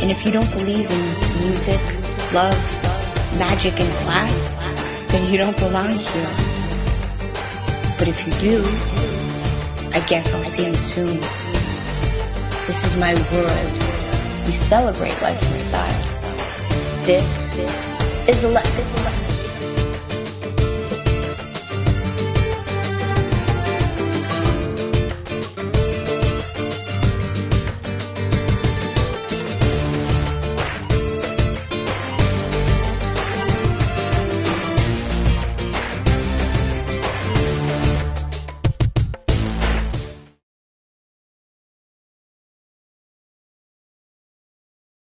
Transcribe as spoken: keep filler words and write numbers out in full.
And if you don't believe in music, love, magic, and class, then you don't belong here. But if you do, I guess I'll see you soon. This is my world. We celebrate life and style. This is Electric.